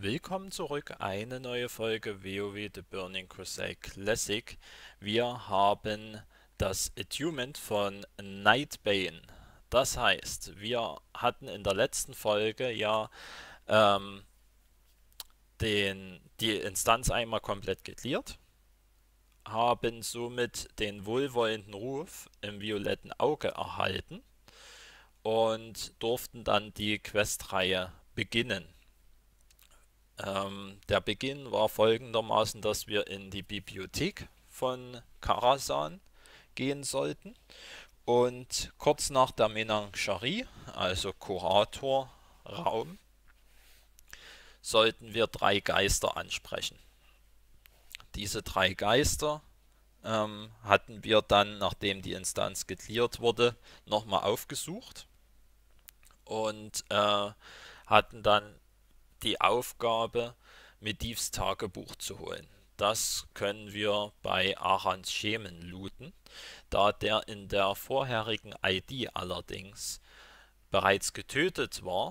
willkommen zurück. Eine neue Folge WoW The Burning Crusade Classic. Wir haben das Attunement von Nightbane. Das heißt, wir hatten in der letzten Folge ja ähm, die Instanz einmal komplett geklärt, haben somit den wohlwollenden Ruf im violetten Auge erhalten und durften dann die Questreihe beginnen. Der Beginn war folgendermaßen, dass wir in die Bibliothek von Karasan gehen sollten und kurz nach der Menagerie, also Kuratorraum, sollten wir drei Geister ansprechen. Diese drei Geister hatten wir dann, nachdem die Instanz geklärt wurde, nochmal aufgesucht und hatten dann die Aufgabe, Medivhs Tagebuch zu holen. Das können wir bei Arans Schemen looten, da der in der vorherigen ID allerdings bereits getötet war,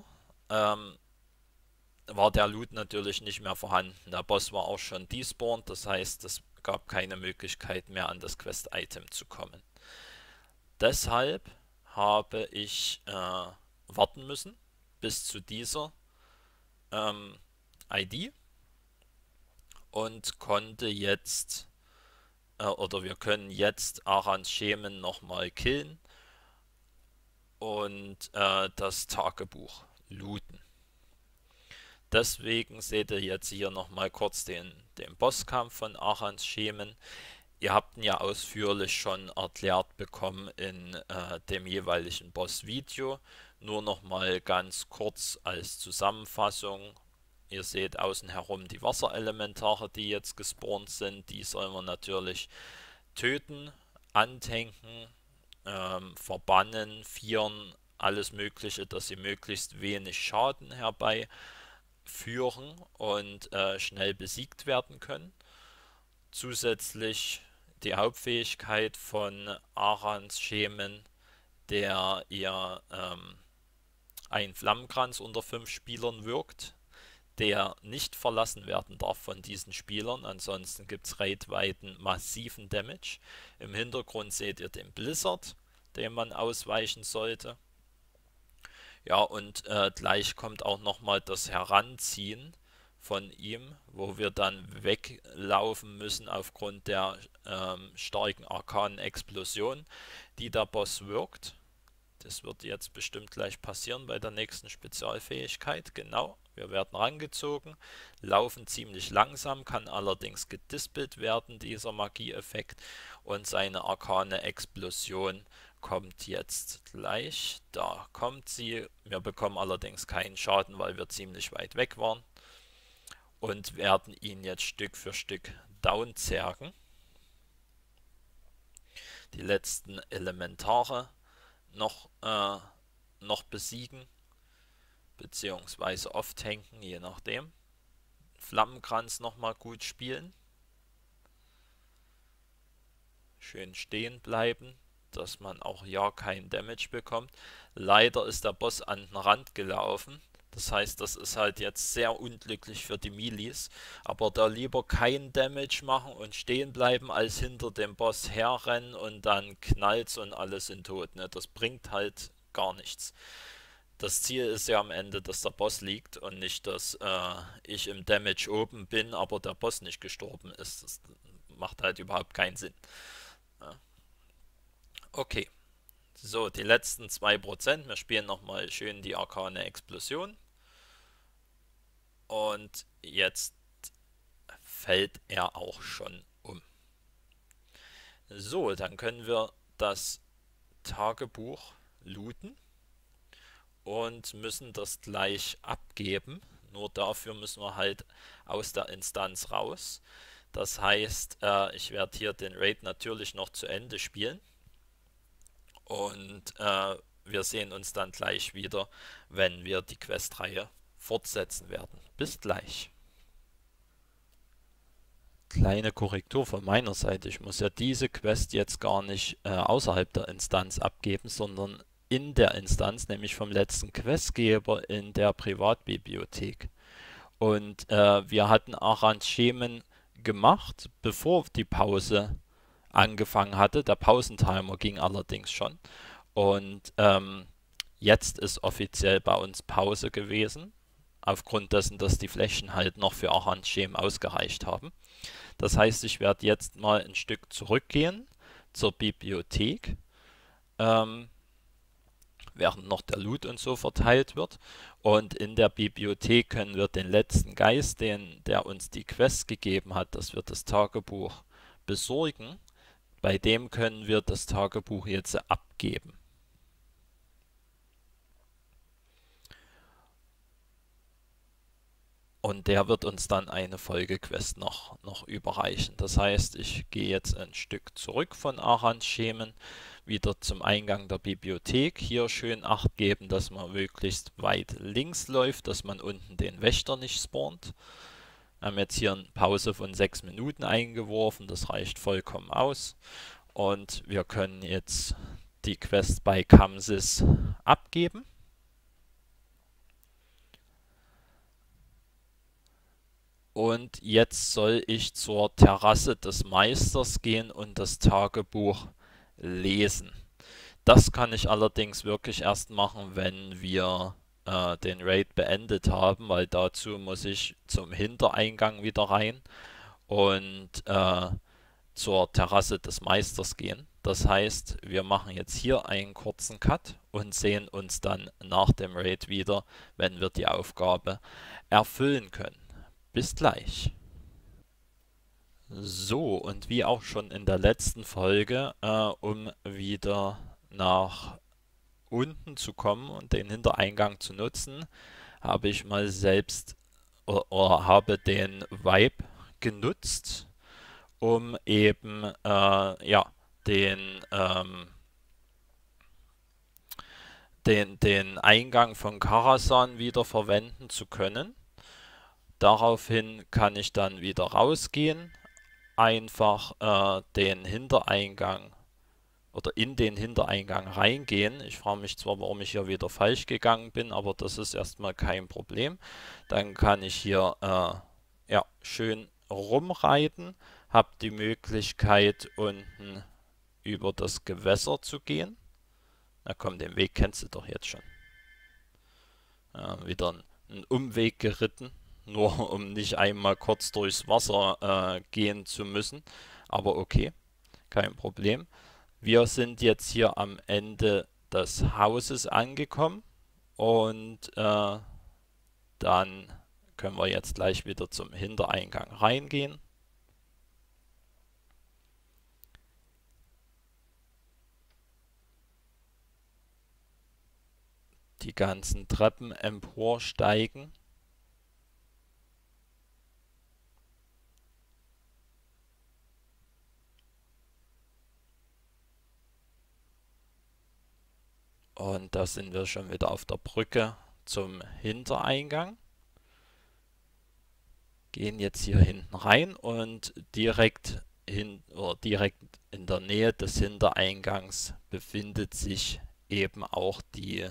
war der Loot natürlich nicht mehr vorhanden. Der Boss war auch schon despawned, das heißt, es gab keine Möglichkeit mehr an das Quest-Item zu kommen. Deshalb habe ich warten müssen bis zu dieser ID und konnte jetzt oder wir können jetzt Arans Schemen nochmal killen und das Tagebuch looten. Deswegen seht ihr jetzt hier nochmal kurz den Bosskampf von Arans Schemen. Ihr habt ihn ja ausführlich schon erklärt bekommen in dem jeweiligen Boss-Video. Nur nochmal ganz kurz als Zusammenfassung. Ihr seht außen herum die Wasserelementare, die jetzt gespawnt sind. Die sollen wir natürlich töten, antanken, verbannen, vieren, alles Mögliche, dass sie möglichst wenig Schaden herbeiführen und schnell besiegt werden können. Zusätzlich die Hauptfähigkeit von Arans Schemen, der ihr ein Flammenkranz unter 5 Spielern wirkt, der nicht verlassen werden darf von diesen Spielern, ansonsten gibt es raidweiten massiven Damage. Im Hintergrund seht ihr den Blizzard, dem man ausweichen sollte. Ja, und gleich kommt auch nochmal das Heranziehen von ihm, wo wir dann weglaufen müssen aufgrund der starken arkanen Explosion, die der Boss wirkt. Das wird jetzt bestimmt gleich passieren bei der nächsten Spezialfähigkeit. Genau, wir werden rangezogen, laufen ziemlich langsam, kann allerdings gedispelt werden, dieser Magieeffekt. Und seine arkane Explosion kommt jetzt gleich. Da kommt sie. Wir bekommen allerdings keinen Schaden, weil wir ziemlich weit weg waren. Und werden ihn jetzt Stück für Stück downzergen. Die letzten Elementare noch besiegen, beziehungsweise oft tanken, je nachdem. Flammenkranz nochmal gut spielen. Schön stehen bleiben, dass man auch ja keinen Damage bekommt. Leider ist der Boss an den Rand gelaufen. Das heißt, das ist halt jetzt sehr unglücklich für die Milis. Aber da lieber kein Damage machen und stehen bleiben, als hinter dem Boss herrennen und dann knallt's und alle sind tot. Ne? Das bringt halt gar nichts. Das Ziel ist ja am Ende, dass der Boss liegt und nicht, dass ich im Damage oben bin, aber der Boss nicht gestorben ist. Das macht halt überhaupt keinen Sinn. Ja. Okay, so, die letzten 2%. Wir spielen nochmal schön die arkane Explosion. Und jetzt fällt er auch schon um. So, dann können wir das Tagebuch looten und müssen das gleich abgeben. Nur dafür müssen wir halt aus der Instanz raus. Das heißt, ich werde hier den Raid natürlich noch zu Ende spielen. Und wir sehen uns dann gleich wieder, wenn wir die Questreihe fortsetzen werden. Bis gleich. Kleine Korrektur von meiner Seite. Ich muss ja diese Quest jetzt gar nicht außerhalb der Instanz abgeben, sondern in der Instanz, nämlich vom letzten Questgeber in der Privatbibliothek. Und wir hatten Aranschemen gemacht, bevor die Pause angefangen hatte. Der Pausentimer ging allerdings schon. Und jetzt ist offiziell bei uns Pause gewesen, aufgrund dessen, dass die Flächen halt noch für Aranschemen ausgereicht haben. Das heißt, ich werde jetzt mal ein Stück zurückgehen zur Bibliothek, ähm, während noch der Loot und so verteilt wird. Und in der Bibliothek können wir den letzten Geist, der uns die Quest gegeben hat, dass wir das Tagebuch besorgen. Bei dem können wir das Tagebuch jetzt abgeben. Und der wird uns dann eine Folgequest noch überreichen. Das heißt, ich gehe jetzt ein Stück zurück von Aranschemen, wieder zum Eingang der Bibliothek. Hier schön Acht geben, dass man möglichst weit links läuft, dass man unten den Wächter nicht spawnt. Wir haben jetzt hier eine Pause von 6 Minuten eingeworfen, das reicht vollkommen aus. Und wir können jetzt die Quest bei Kamsis abgeben. Und jetzt soll ich zur Terrasse des Meisters gehen und das Tagebuch lesen. Das kann ich allerdings wirklich erst machen, wenn wir den Raid beendet haben, weil dazu muss ich zum Hintereingang wieder rein und zur Terrasse des Meisters gehen. Das heißt, wir machen jetzt hier einen kurzen Cut und sehen uns dann nach dem Raid wieder, wenn wir die Aufgabe erfüllen können. Bis gleich. So, und wie auch schon in der letzten Folge, um wieder nach unten zu kommen und den Hintereingang zu nutzen, habe ich mal selbst oder habe den Vibe genutzt, um eben ja, den Eingang von Karasan wieder verwenden zu können. Daraufhin kann ich dann wieder rausgehen, einfach den Hintereingang oder in den Hintereingang reingehen. Ich frage mich zwar, warum ich hier wieder falsch gegangen bin, aber das ist erstmal kein Problem. Dann kann ich hier ja, schön rumreiten, habe die Möglichkeit unten über das Gewässer zu gehen. Na komm, den Weg kennst du doch jetzt schon. Wieder einen Umweg geritten, nur um nicht einmal kurz durchs Wasser gehen zu müssen. Aber okay, kein Problem. Wir sind jetzt hier am Ende des Hauses angekommen und dann können wir jetzt gleich wieder zum Hintereingang reingehen. Die ganzen Treppen emporsteigen. Und da sind wir schon wieder auf der Brücke zum Hintereingang. Gehen jetzt hier hinten rein und direkt in der Nähe des Hintereingangs befindet sich eben auch die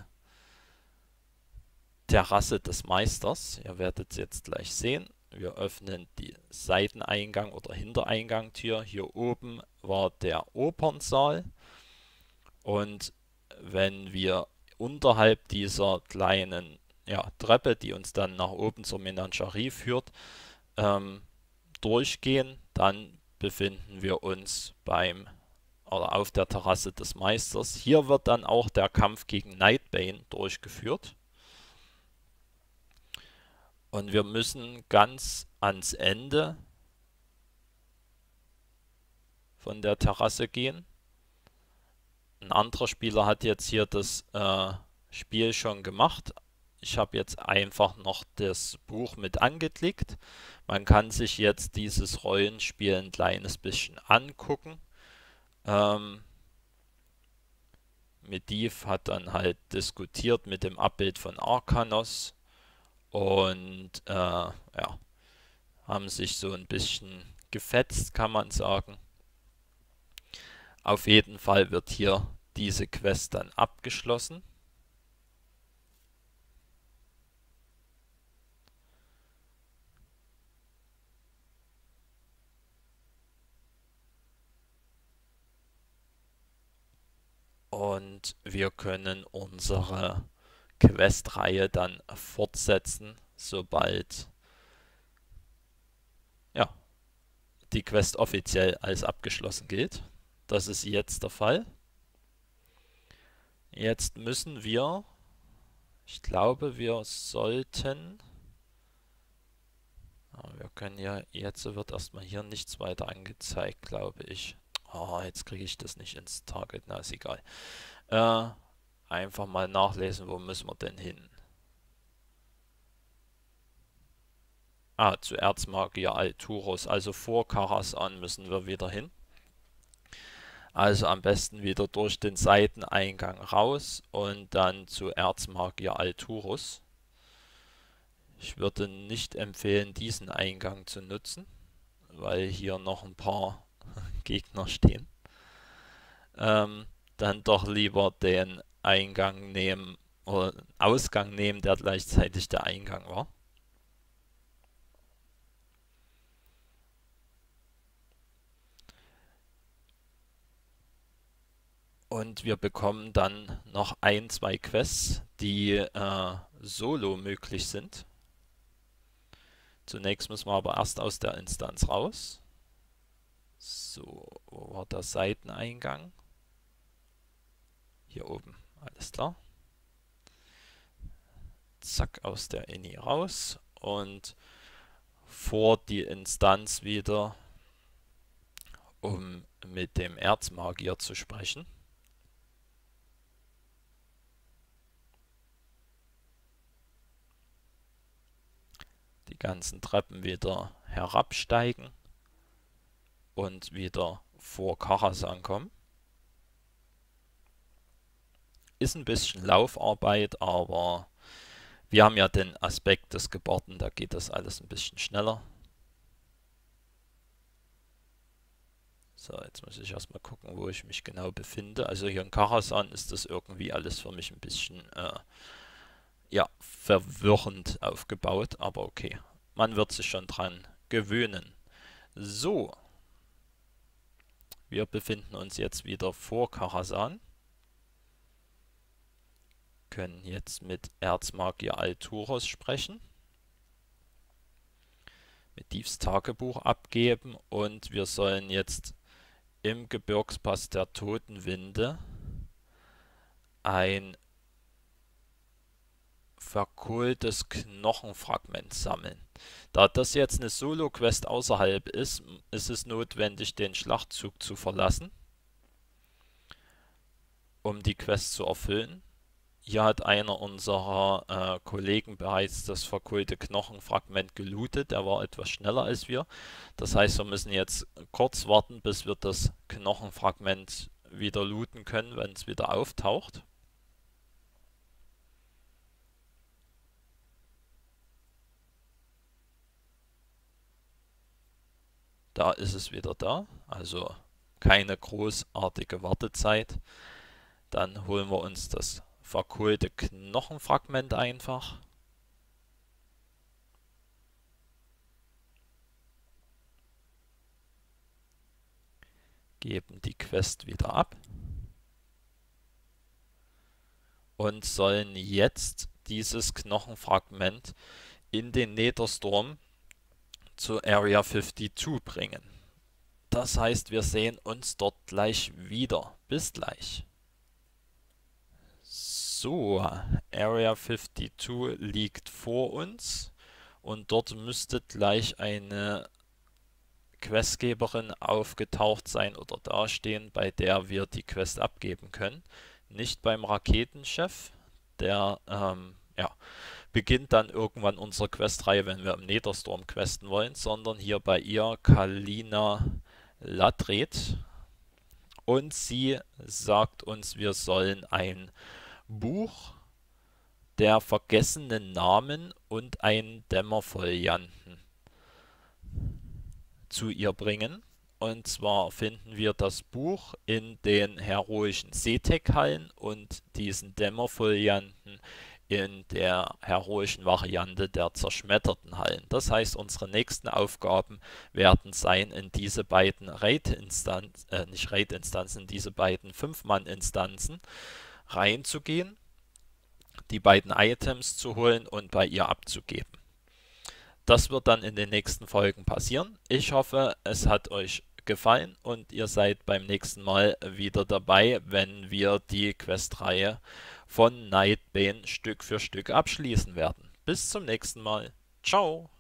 Terrasse des Meisters. Ihr werdet es jetzt gleich sehen. Wir öffnen die Seiteneingang- oder Hintereingangtür. Hier oben war der Opernsaal. Und wenn wir unterhalb dieser kleinen Treppe, die uns dann nach oben zur Menagerie führt, durchgehen, dann befinden wir uns auf der Terrasse des Meisters. Hier wird dann auch der Kampf gegen Nightbane durchgeführt. Und wir müssen ganz ans Ende von der Terrasse gehen. Ein anderer Spieler hat jetzt hier das Spiel schon gemacht. Ich habe jetzt einfach noch das Buch mit angeklickt. Man kann sich jetzt dieses Rollenspiel ein kleines bisschen angucken. Medivh hat dann halt diskutiert mit dem Abbild von Arkanos und ja, haben sich so ein bisschen gefetzt, kann man sagen. Auf jeden Fall wird hier diese Quest dann abgeschlossen. und wir können unsere Questreihe dann fortsetzen, sobald ja, die Quest offiziell als abgeschlossen gilt. Das ist jetzt der Fall. Jetzt müssen wir, ich glaube, wir sollten, wir können ja, jetzt wird erstmal hier nichts weiter angezeigt, glaube ich. Oh, jetzt kriege ich das nicht ins Target, na ist egal. Einfach mal nachlesen, wo müssen wir denn hin? Zu Erzmagier Alturos, also vor Karasan müssen wir wieder hin. Also am besten wieder durch den Seiteneingang raus und dann zu Erzmagier Alturos. Ich würde nicht empfehlen, diesen Eingang zu nutzen, weil hier noch ein paar Gegner stehen. Dann doch lieber den Eingang nehmen oder Ausgang nehmen, der gleichzeitig der Eingang war. Und wir bekommen dann noch ein, zwei Quests, die solo möglich sind. Zunächst müssen wir aber erst aus der Instanz raus. So, wo war der Seiteneingang? Hier oben, alles klar. Zack, aus der Ini raus und vor die Instanz wieder, um mit dem Erzmagier zu sprechen. Die ganzen Treppen wieder herabsteigen und wieder vor Karasan kommen. Ist ein bisschen Laufarbeit, aber wir haben ja den Aspekt des Geborten, da geht das alles ein bisschen schneller. So, jetzt muss ich erstmal gucken, wo ich mich genau befinde. Also hier in Karasan ist das irgendwie alles für mich ein bisschen ja, verwirrend aufgebaut, aber okay. Man wird sich schon dran gewöhnen. So, wir befinden uns jetzt wieder vor Karasan. Können jetzt mit Erzmagier Alturos sprechen. Mit Diefs Tagebuch abgeben und wir sollen jetzt im Gebirgspass der Totenwinde ein verkohltes Knochenfragment sammeln. Da das jetzt eine Solo-Quest außerhalb ist, ist es notwendig, den Schlachtzug zu verlassen, um die Quest zu erfüllen. Hier hat einer unserer Kollegen bereits das verkohlte Knochenfragment gelootet. Der war etwas schneller als wir. Das heißt, wir müssen jetzt kurz warten, bis wir das Knochenfragment wieder looten können, wenn es wieder auftaucht. Da ist es wieder da, also keine großartige Wartezeit. Dann holen wir uns das verkohlte Knochenfragment einfach. Geben die Quest wieder ab. Und sollen jetzt dieses Knochenfragment in den Netherstorm zu Area 52 bringen. Das heißt, wir sehen uns dort gleich wieder. Bis gleich. So, Area 52 liegt vor uns und dort müsste gleich eine Questgeberin aufgetaucht sein oder dastehen, bei der wir die Quest abgeben können. Nicht beim Raketenchef, der ja, beginnt dann irgendwann unsere Questreihe, wenn wir im Netherstorm questen wollen, sondern hier bei ihr, Kalina Ladret. Und sie sagt uns, wir sollen ein Buch der vergessenen Namen und einen Dämmerfolianten zu ihr bringen. Und zwar finden wir das Buch in den heroischen Setek-Hallen und diesen Dämmerfolianten in der heroischen Variante der zerschmetterten Hallen. Das heißt, unsere nächsten Aufgaben werden sein, in diese beiden Raid-Instanzen, nicht Raid-Instanzen, diese beiden 5-Mann-Instanzen reinzugehen, die beiden Items zu holen und bei ihr abzugeben. Das wird dann in den nächsten Folgen passieren. Ich hoffe, es hat euch gefallen und ihr seid beim nächsten Mal wieder dabei, wenn wir die Questreihe von Nightbane Stück für Stück abschließen werden. Bis zum nächsten Mal. Ciao!